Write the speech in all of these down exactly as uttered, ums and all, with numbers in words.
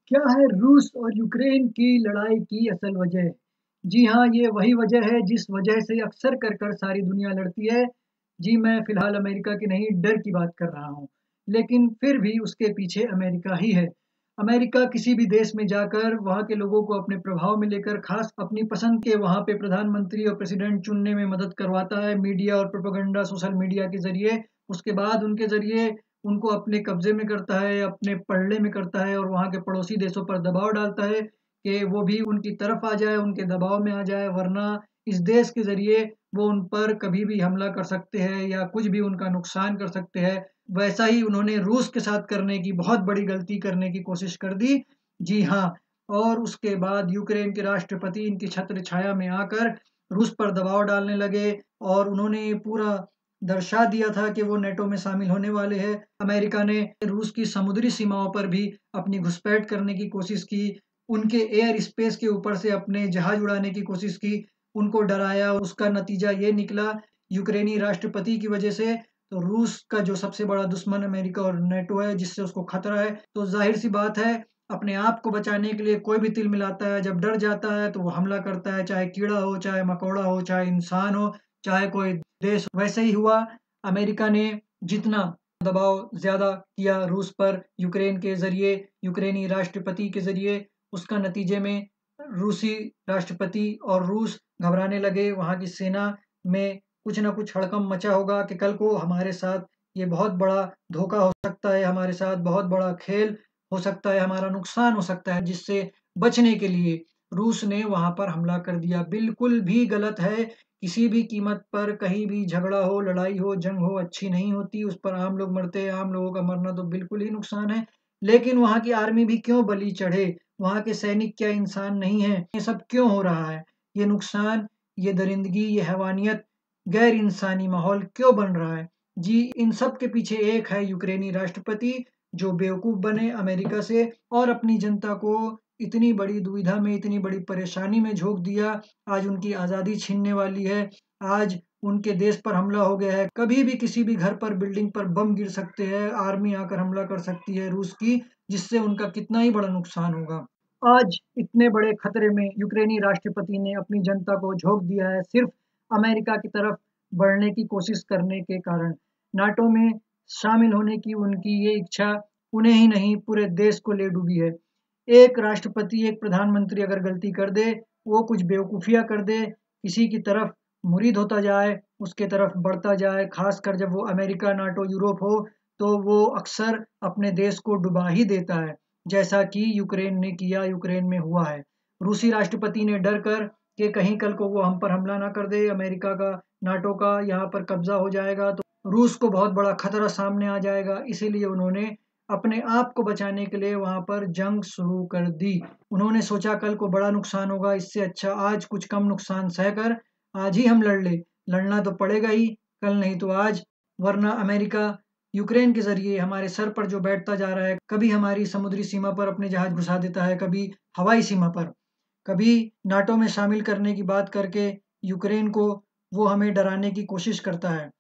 क्या है रूस और यूक्रेन की लड़ाई की असल वजह? जी हाँ, ये वही वजह है जिस वजह से अक्सर कर कर सारी दुनिया लड़ती है। जी, मैं फ़िलहाल अमेरिका की नहीं, डर की बात कर रहा हूँ। लेकिन फिर भी उसके पीछे अमेरिका ही है। अमेरिका किसी भी देश में जाकर वहाँ के लोगों को अपने प्रभाव में लेकर ख़ास अपनी पसंद के वहाँ पे प्रधानमंत्री और प्रेसिडेंट चुनने में मदद करवाता है, मीडिया और प्रोपेगेंडा सोशल मीडिया के ज़रिए। उसके बाद उनके ज़रिए उनको अपने कब्ज़े में करता है, अपने पलड़े में करता है और वहाँ के पड़ोसी देशों पर दबाव डालता है कि वो भी उनकी तरफ आ जाए, उनके दबाव में आ जाए, वरना इस देश के ज़रिए वो उन पर कभी भी हमला कर सकते हैं या कुछ भी उनका नुकसान कर सकते हैं। वैसा ही उन्होंने रूस के साथ करने की बहुत बड़ी गलती करने की कोशिश कर दी। जी हाँ, और उसके बाद यूक्रेन के राष्ट्रपति इनकी छत्र छाया में आकर रूस पर दबाव डालने लगे और उन्होंने ये पूरा दर्शा दिया था कि वो नेटो में शामिल होने वाले हैं। अमेरिका ने रूस की समुद्री सीमाओं पर भी अपनी घुसपैठ करने की कोशिश की। उनके एयर स्पेस के ऊपर से अपने जहाज उड़ाने की कोशिश की, उनको डराया। उसका नतीजा ये निकला यूक्रेनी राष्ट्रपति की वजह से, तो रूस का जो सबसे बड़ा दुश्मन अमेरिका और नेटो है, जिससे उसको खतरा है, तो ज़ाहिर-सी बात है अपने आप को बचाने के लिए कोई भी तिल मिलाता है। जब डर जाता है तो वो हमला करता है, चाहे कीड़ा हो, चाहे मकोड़ा हो, चाहे इंसान हो, चाहे कोई देश। वैसे ही हुआ, अमेरिका ने जितना दबाव ज़्यादा किया रूस पर यूक्रेन के ज़रिए, यूक्रेनी राष्ट्रपति के ज़रिए, उसका नतीजे में रूसी राष्ट्रपति और रूस घबराने लगे। वहाँ की सेना में कुछ न कुछ हड़कंप मचा होगा कि कल को हमारे साथ ये बहुत बड़ा धोखा हो सकता है, हमारे साथ बहुत बड़ा खेल हो सकता है, हमारा नुकसान हो सकता है, जिससे बचने के लिए रूस ने वहाँ पर हमला कर दिया। बिल्कुल भी गलत है, किसी भी कीमत पर कहीं भी झगड़ा हो, लड़ाई हो, जंग हो, अच्छी नहीं होती। उस पर आम लोग मरते हैं, आम लोगों का मरना तो बिल्कुल ही नुकसान है। लेकिन वहाँ की आर्मी भी क्यों बलि चढ़े? वहाँ के सैनिक क्या इंसान नहीं हैं? ये सब क्यों हो रहा है? ये नुकसान, ये दरिंदगी, ये हैवानियत, गैर इंसानी माहौल क्यों बन रहा है? जी, इन सब के पीछे एक है यूक्रेनी राष्ट्रपति, जो बेवकूफ़ बने अमेरिका से और अपनी जनता को इतनी बड़ी दुविधा में, इतनी बड़ी परेशानी में झोंक दिया। आज उनकी आज़ादी छीनने वाली है, आज उनके देश पर हमला हो गया है। कभी भी किसी भी घर पर, बिल्डिंग पर बम गिर सकते हैं, आर्मी आकर हमला कर सकती है रूस की, जिससे उनका कितना ही बड़ा नुकसान होगा। आज इतने बड़े खतरे में यूक्रेनी राष्ट्रपति ने अपनी जनता को झोंक दिया है, सिर्फ़ अमेरिका की तरफ बढ़ने की कोशिश करने के कारण। नाटो में शामिल होने की उनकी ये इच्छा उन्हें ही नहीं, पूरे देश को ले डूबी है। एक राष्ट्रपति, एक प्रधानमंत्री अगर गलती कर दे, वो कुछ बेवकूफ़ियाँ कर दे, किसी की तरफ मुरीद होता जाए, उसके तरफ बढ़ता जाए, ख़ासकर जब वो अमेरिका, नाटो, यूरोप हो, तो वो अक्सर अपने देश को डुबा ही देता है, जैसा कि यूक्रेन ने किया, यूक्रेन में हुआ है। रूसी राष्ट्रपति ने डर कर कि कहीं कल को वो हम पर हमला ना कर दे, अमेरिका का, नाटो का यहाँ पर कब्ज़ा हो जाएगा, तो रूस को बहुत बड़ा खतरा सामने आ जाएगा, इसीलिए उन्होंने अपने आप को बचाने के लिए वहाँ पर जंग शुरू कर दी। उन्होंने सोचा कल को बड़ा नुकसान होगा, इससे अच्छा आज कुछ कम नुकसान सहकर आज ही हम लड़ लें। लड़ना तो पड़ेगा ही, कल नहीं तो आज, वरना अमेरिका यूक्रेन के ज़रिए हमारे सर पर जो बैठता जा रहा है, कभी हमारी समुद्री सीमा पर अपने जहाज़ घुसा देता है, कभी हवाई सीमा पर, कभी नाटो में शामिल करने की बात करके यूक्रेन को वो हमें डराने की कोशिश करता है।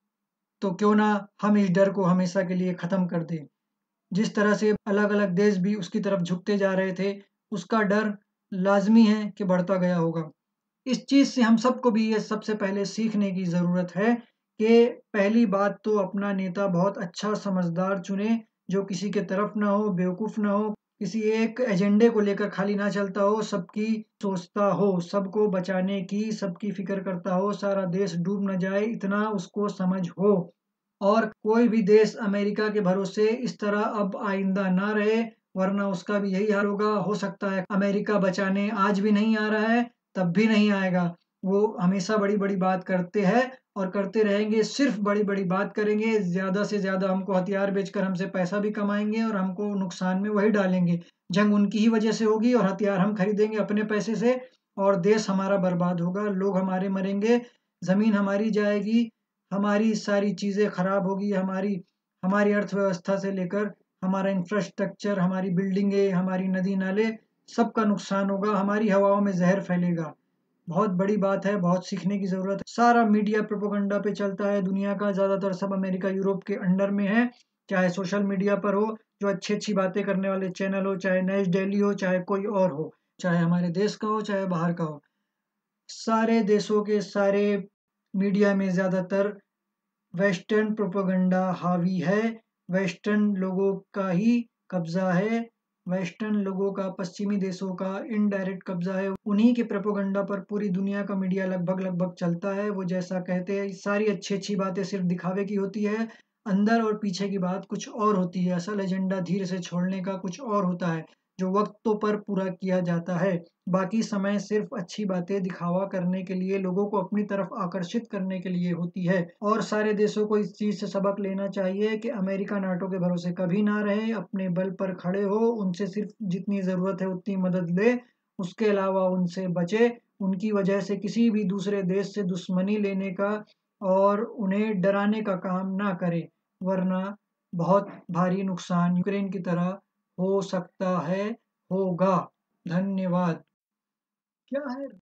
तो क्यों ना हम इस डर को हमेशा के लिए ख़त्म कर दें। जिस तरह से अलग-अलग देश भी उसकी तरफ झुकते जा रहे थे, उसका डर लाज़मी है कि बढ़ता गया होगा। इस चीज़ से हम सबको भी ये सबसे पहले सीखने की ज़रूरत है कि पहली बात तो अपना नेता बहुत अच्छा समझदार चुनें, जो किसी के तरफ ना हो, बेवकूफ़ ना हो, किसी एक एजेंडे को लेकर खाली ना चलता हो, सबकी सोचता हो, सबको बचाने की, सबकी फ़िक्र करता हो, सारा देश डूब ना जाए, इतना उसको समझ हो। और कोई भी देश अमेरिका के भरोसे इस तरह अब आइंदा ना रहे, वरना उसका भी यही हाल होगा। हो सकता है अमेरिका बचाने आज भी नहीं आ रहा है, तब भी नहीं आएगा। वो हमेशा बड़ी-बड़ी बात करते हैं और करते रहेंगे, सिर्फ़ बड़ी-बड़ी बात करेंगे, ज़्यादा से ज़्यादा हमको हथियार बेचकर हमसे पैसा भी कमाएँगे और हमको नुकसान में वही डालेंगे। जंग उनकी ही वजह से होगी और हथियार हम खरीदेंगे अपने पैसे से और देश हमारा बर्बाद होगा, लोग हमारे मरेंगे, ज़मीन हमारी जाएगी, हमारी सारी चीज़ें खराब होगी, हमारी हमारी अर्थव्यवस्था से लेकर हमारा इंफ्रास्ट्रक्चर, हमारी बिल्डिंगें, हमारी नदी-नाले, सबका नुकसान होगा, हमारी हवाओं में ज़हर फैलेगा। बहुत बड़ी बात है, बहुत सीखने की ज़रूरत है। सारा मीडिया प्रोपेगेंडा पे चलता है दुनिया का, ज़्यादातर सब अमेरिका, यूरोप के अंडर में है। चाहे सोशल मीडिया पर हो, जो अच्छी-अच्छी बातें करने वाले चैनल हो, चाहे नैश डेली हो, चाहे कोई और हो, चाहे हमारे देश का हो, चाहे बाहर का हो। सारे देशों के सारे मीडिया में ज़्यादातर वेस्टर्न प्रोपेगेंडा हावी है, वेस्टर्न लोगों का ही कब्ज़ा है, वेस्टर्न लोगों का पश्चिमी देशों का इनडायरेक्ट कब्ज़ा है। उन्हीं के प्रोपेगेंडा पर पूरी दुनिया का मीडिया लगभग-लगभग चलता है। वो जैसा कहते हैं, सारी अच्छी-अच्छी बातें सिर्फ़ दिखावे की होती है, अंदर और पीछे की बात कुछ और होती है। असल एजेंडा धीरे से छोड़ने का कुछ और होता है, जो वक़्तों पर पूरा किया जाता है। बाकी समय सिर्फ़ अच्छी बातें दिखावा करने के लिए, लोगों को अपनी तरफ आकर्षित करने के लिए होती है। और सारे देशों को इस चीज़ से सबक लेना चाहिए कि अमेरिका, नाटो के भरोसे कभी ना रहें, अपने बल पर खड़े हो, उनसे सिर्फ़ जितनी ज़रूरत है उतनी मदद लें, उसके अलावा उनसे बचें। उनकी वजह से किसी भी दूसरे देश से दुश्मनी लेने का और उन्हें डराने का काम ना करें, वरना बहुत भारी नुकसान यूक्रेन की तरह हो सकता है, होगा। धन्यवाद। क्या है?